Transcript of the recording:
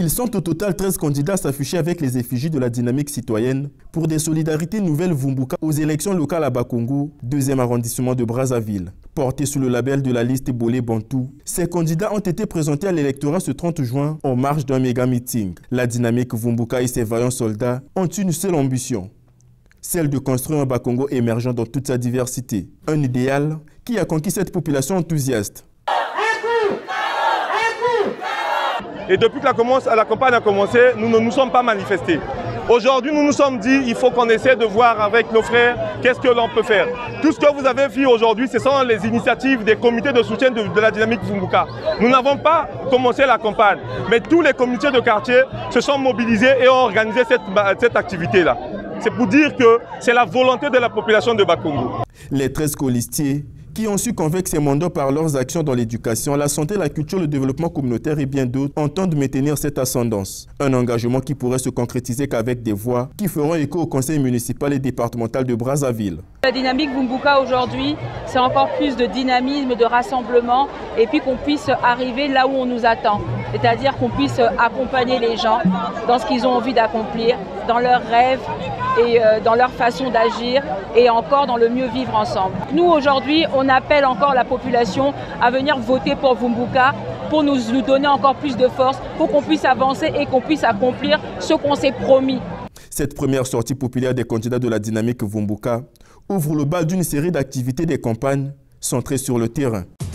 Ils sont au total 13 candidats à s'afficher avec les effigies de la dynamique citoyenne pour des solidarités nouvelles Vumbuka aux élections locales à Bakongo, 2e arrondissement de Brazzaville. Portés sous le label de la liste Bolé Bantou, ces candidats ont été présentés à l'électorat ce 30 juin en marge d'un méga meeting. La dynamique Vumbuka et ses vaillants soldats ont une seule ambition, celle de construire un Bakongo émergent dans toute sa diversité. Un idéal qui a conquis cette population enthousiaste. Et depuis que la campagne a commencé, nous ne nous sommes pas manifestés. Aujourd'hui, nous nous sommes dit il faut qu'on essaie de voir avec nos frères qu'est-ce que l'on peut faire. Tout ce que vous avez vu aujourd'hui, ce sont les initiatives des comités de soutien de la dynamique Vumbuka. Nous n'avons pas commencé la campagne, mais tous les comités de quartier se sont mobilisés et ont organisé cette activité-là. C'est pour dire que c'est la volonté de la population de Bakongo. Les 13 colistiers qui ont su convaincre ces mandats par leurs actions dans l'éducation, la santé, la culture, le développement communautaire et bien d'autres, entendent maintenir cette ascendance. Un engagement qui pourrait se concrétiser qu'avec des voix qui feront écho au conseil municipal et départemental de Brazzaville. La dynamique Vumbuka aujourd'hui, c'est encore plus de dynamisme, de rassemblement et puis qu'on puisse arriver là où on nous attend. C'est-à-dire qu'on puisse accompagner les gens dans ce qu'ils ont envie d'accomplir, dans leurs rêves et dans leur façon d'agir et encore dans le mieux vivre ensemble. Nous aujourd'hui, on appelle encore la population à venir voter pour Vumbuka pour nous donner encore plus de force, pour qu'on puisse avancer et qu'on puisse accomplir ce qu'on s'est promis. Cette première sortie populaire des candidats de la dynamique Vumbuka ouvre le bal d'une série d'activités des campagnes centrées sur le terrain.